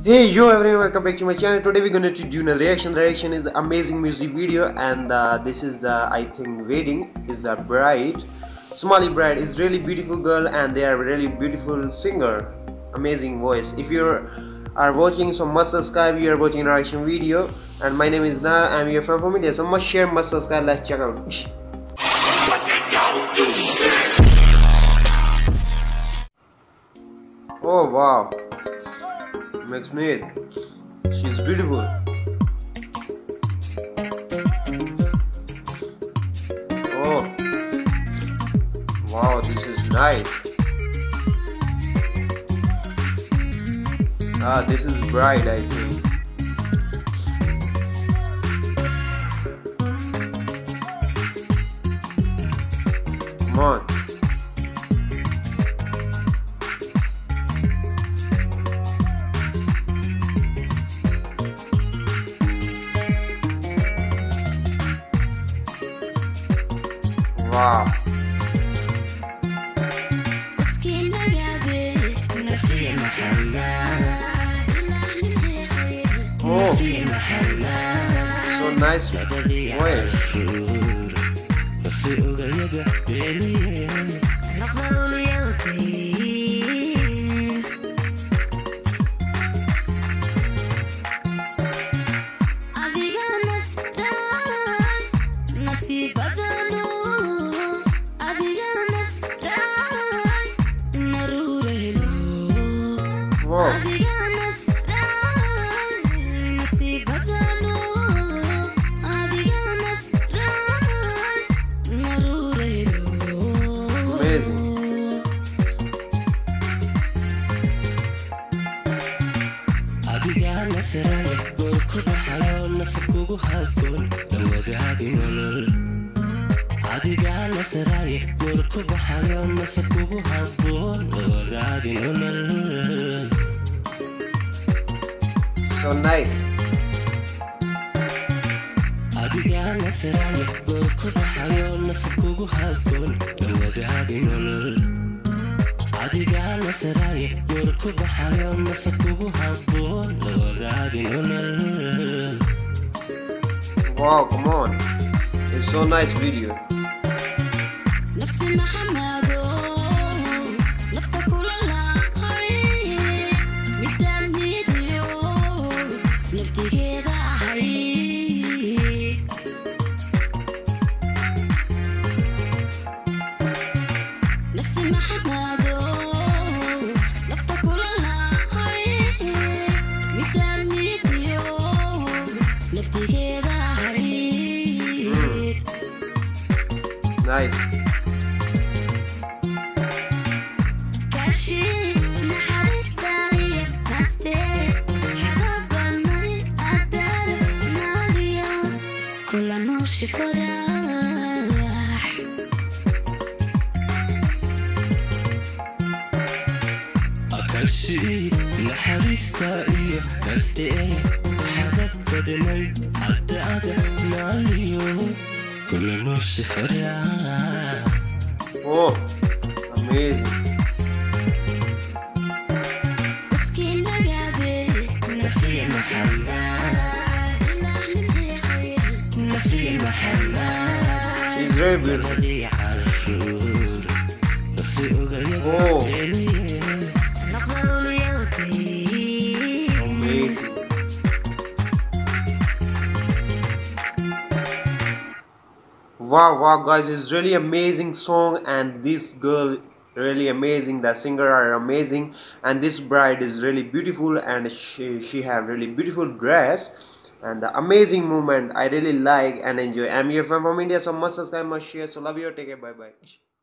Hey yo everyone, welcome back to my channel. Today we're going to do a reaction. The reaction is amazing music video, and this is I think wedding is a bride. Somali bride is really beautiful girl, and they are really beautiful singer, amazing voice. If you are watching, so must subscribe. You are watching a reaction video, and my name is Na. I'm here from India, so must share, must subscribe. Let's check out. Oh wow, Max Smith, she's beautiful. Oh wow, this is nice. This is bride, I think. Come on. Wow. Oh, so nice voice. Wow. So nice. Wow, come on. It's so nice video. Nice. شيء نحرستا إيه نستعي حدك بدني حتى أدنى اليوم كل نص فرح. Oh, amazing. He's very beautiful. Oh. Wow guys, it's really amazing song, and this girl really amazing, the singer are amazing, and this bride is really beautiful, and she have really beautiful dress, and the amazing moment I really like and enjoy. I'm here from India, so must subscribe, must share. So love you, take care, bye bye.